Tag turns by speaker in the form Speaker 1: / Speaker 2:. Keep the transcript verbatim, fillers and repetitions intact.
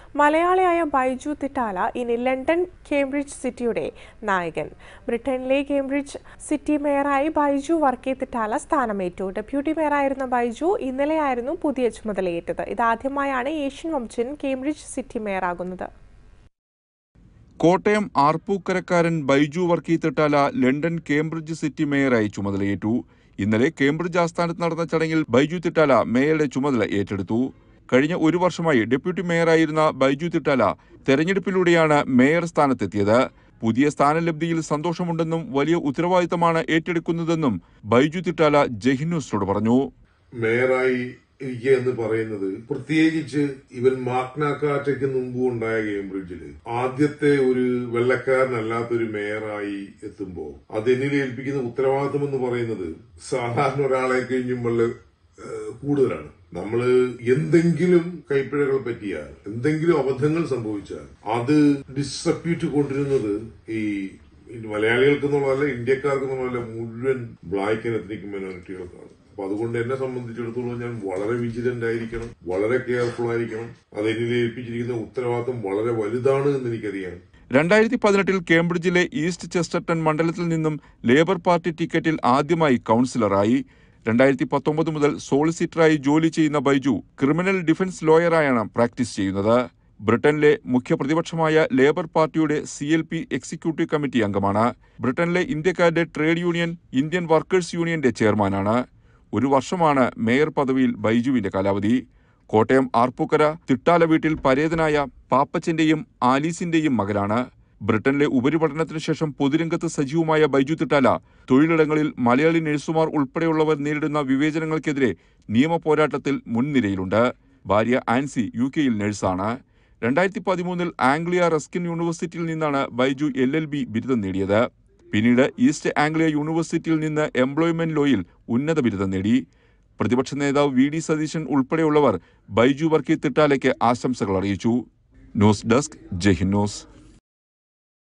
Speaker 1: മലയാളിയായ ബൈജു തിട്ടാല ഇനി London Cambridge സിറ്റിയുടെ നായകൻ. ബ്രിട്ടനിലെ കേംബ്രിഡ്ജ് സിറ്റി മേയറായി ബൈജു വർക്കി തിട്ടാല സ്ഥാനമേറ്റു. ഡെപ്യൂട്ടി മേയറായിരുന്ന ബൈജു ഇന്നലെയായിരുന്നു പുതിയ ചുമതലയേറ്റത്. ഇതാദ്യമായാണ് ഏഷ്യൻ വംശജൻ കേംബ്രിഡ്ജ് സിറ്റി മേയറാകുന്നത്.
Speaker 2: കോട്ടയം ആർപ്പൂക്കരക്കാരൻ Baiju Varkey Thittala London Cambridge city മേയറായി ചുമതലയേറ്റു. ഇന്നലെ കേംബ്രിഡ്ജ് ആസ്ഥാനത്ത് നടന്ന ചടങ്ങിൽ ബൈജു തിട്ടാല മേയറുടെ ചുമതല ഏറ്റെടുത്തു. കഴിഞ്ഞ ഒരു വർഷമായി ഡെപ്യൂട്ടി മേയറായിരുന്ന ബൈജു തിട്ടാല തെരഞ്ഞെടുപ്പിലൂടെയാണ് മേയർ സ്ഥാനത്തെത്തിയത്. പുതിയ സ്ഥാനലബ്ധിയിൽ സന്തോഷമുണ്ടെന്നും വലിയ ഉത്തരവാദിത്തമാണ് ഏറ്റെടുക്കുന്നതെന്നും ബൈജു തിട്ടാല ജയ്ഹിന്ദ് ന്യൂസിനോട് പറഞ്ഞു.
Speaker 3: മേയറായി ഇരിക്കുക എന്ന് പറയുന്നത്, പ്രത്യേകിച്ച് ഇവൻ മാഗ്ന കാർട്ടയ്ക്ക് മുമ്പ് ഉണ്ടായ കേംബ്രിഡ്ജില് ആദ്യത്തെ ഒരു വെള്ളക്കാരനല്ലാത്തൊരു മേയറായി എത്തുമ്പോൾ അതെന്നിൽ ഏൽപ്പിക്കുന്ന ഉത്തരവാദിത്തം എന്ന് പറയുന്നത് സാധാരണ ഒരാളെ കഴിഞ്ഞും വളരെ കൂടുതലാണ്. നമ്മള് എന്തെങ്കിലും കൈപ്പിഴകൾ പറ്റിയാൽ, എന്തെങ്കിലും അബദ്ധങ്ങൾ സംഭവിച്ചാൽ അത് ഡിസ്റെപ്യൂട്ട് കൊണ്ടിരുന്നത് ഈ മലയാളികൾക്കെന്നുള്ളതല്ല, ഇന്ത്യക്കാർക്കെന്നുള്ളതല്ല, മുഴുവൻ ബ്ലാക്ക് ആൻഡ് എത്നിക് മൈനോറിറ്റികൾക്കാണ്. അപ്പൊ അതുകൊണ്ട് എന്നെ സംബന്ധിച്ചിടത്തോളം ഞാൻ വളരെ വിജിലന്റ് ആയിരിക്കണം, വളരെ കെയർഫുൾ ആയിരിക്കണം. അത് എന്നിൽ ഏൽപ്പിച്ചിരിക്കുന്ന ഉത്തരവാദിത്തം വളരെ വലുതാണ് എന്ന് എനിക്കറിയാം.
Speaker 2: രണ്ടായിരത്തി പതിനെട്ടിൽ കേംബ്രിഡ്ജിലെ ഈസ്റ്റ് ചെസ്റ്റർട്ടൺ മണ്ഡലത്തിൽ നിന്നും ലേബർ പാർട്ടി ടിക്കറ്റിൽ ആദ്യമായി കൌൺസിലറായി. രണ്ടായിരത്തി പത്തൊമ്പത് മുതൽ സോളിസിറ്ററായി ജോലി ചെയ്യുന്ന ബൈജു ക്രിമിനൽ ഡിഫൻസ് ലോയറായാണ് പ്രാക്ടീസ് ചെയ്യുന്നത്. ബ്രിട്ടനിലെ മുഖ്യ പ്രതിപക്ഷമായ ലേബർ പാർട്ടിയുടെ C L P executive committee അംഗമാണ്. ബ്രിട്ടനിലെ ഇന്ത്യക്കാരുടെ ട്രേഡ് യൂണിയൻ ഇന്ത്യൻ വർക്കേഴ്സ് യൂണിയന്റെ ചെയർമാനാണ്. ഒരു വർഷമാണ് മേയർ പദവിയിൽ ബൈജുവിന്റെ കാലാവധി. കോട്ടയം ആർപ്പൂക്കര തിട്ടാല വീട്ടിൽ പരേതനായ പാപ്പച്ചന്റെയും ആലീസിന്റെയും മകനാണ്. ബ്രിട്ടനിലെ ഉപരിപഠനത്തിനു ശേഷം പൊതുരംഗത്ത് സജീവമായ ബൈജു തിട്ടാല തൊഴിലിടങ്ങളിൽ മലയാളി നഴ്സുമാർ ഉൾപ്പെടെയുള്ളവർ നേരിടുന്ന വിവേചനങ്ങൾക്കെതിരെ നിയമ പോരാട്ടത്തിൽ മുൻനിരയിലുണ്ട്. ഭാര്യ ആൻസി യു കെയിൽ നഴ്സാണ്. രണ്ടായിരത്തി പതിമൂന്നിൽ ആംഗ്ലിയ റസ്കിൻ യൂണിവേഴ്സിറ്റിയിൽ നിന്നാണ് ബൈജു എൽ എൽ ബി ബിരുദം നേടിയത്. പിന്നീട് ഈസ്റ്റ് ആംഗ്ലിയ യൂണിവേഴ്സിറ്റിയിൽ നിന്ന് എംപ്ലോയ്മെന്റ് ലോയിൽ ഉന്നത ബിരുദം നേടി. പ്രതിപക്ഷ നേതാവ് വി ഡി സതീശൻ ഉൾപ്പെടെയുള്ളവർ ബൈജു വർക്കി തിട്ടാലയ്ക്ക് ആശംസകൾ അറിയിച്ചു. News desk Jaihind news.